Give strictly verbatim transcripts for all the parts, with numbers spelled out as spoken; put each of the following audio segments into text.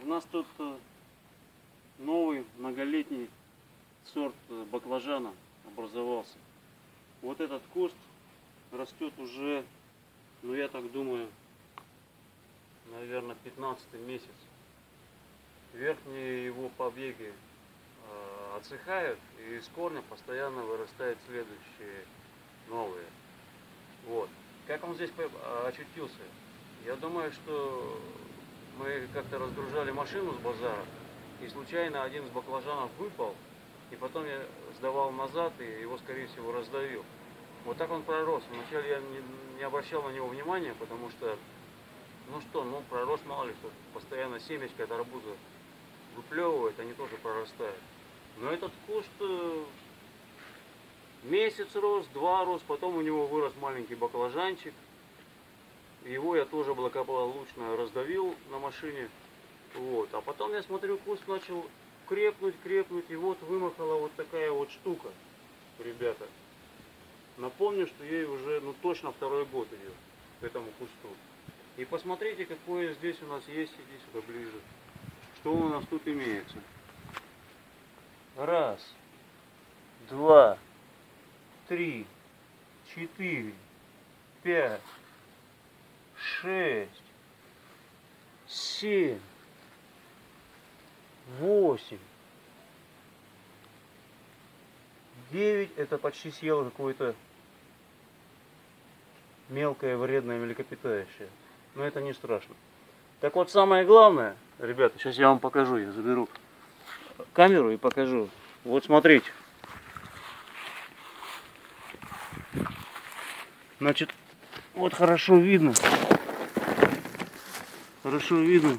У нас тут новый многолетний сорт баклажана образовался. Вот этот куст растет уже, ну я так думаю, наверное, пятнадцатый месяц. Верхние его побеги э, отсыхают, и из корня постоянно вырастают следующие новые. Вот. Как он здесь очутился? Я думаю, что мы как-то разгружали машину с базара, и случайно один из баклажанов выпал, и потом я сдавал назад, и его, скорее всего, раздавил. Вот так он пророс. Вначале я не, не обращал на него внимания, потому что, ну что, ну пророс, мало ли, что постоянно семечко от арбуза выплевывает, они тоже прорастают. Но этот куст месяц рос, два рос, потом у него вырос маленький баклажанчик. Его я тоже благополучно раздавил на машине. Вот. А потом я смотрю, куст начал крепнуть, крепнуть, и вот вымахала вот такая вот штука, ребята. Напомню, что ей уже, ну точно второй год идет, к этому кусту. И посмотрите, какое здесь у нас есть, иди сюда ближе. Что у нас тут имеется? Раз, два, три, четыре, пять, шесть, семь, восемь, девять. Это почти съело какое-то мелкое вредное млекопитающее. Но это не страшно. Так вот, самое главное, ребята, сейчас я вам покажу, я заберу камеру и покажу. Вот смотрите. Значит, вот хорошо видно. Хорошо видно,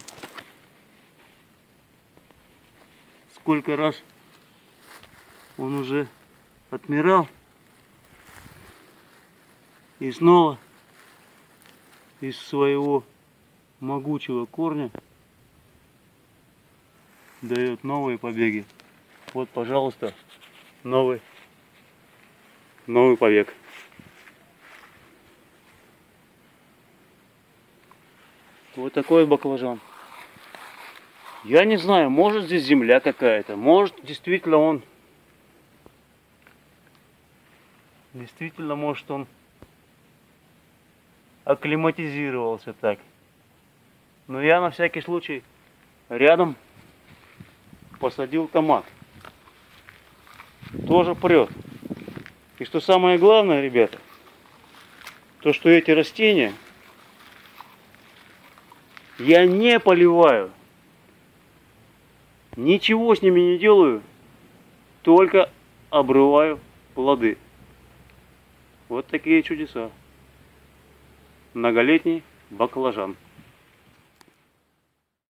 сколько раз он уже отмирал. И снова из своего могучего корня дает новые побеги. Вот, пожалуйста, новый, новый побег. Вот такой баклажан. Я не знаю, может здесь земля какая-то, может действительно он, действительно может он акклиматизировался так. Но я на всякий случай рядом посадил томат. Тоже прет. И что самое главное, ребята, то что эти растения я не поливаю. Ничего с ними не делаю. Только обрываю плоды. Вот такие чудеса. Многолетний баклажан.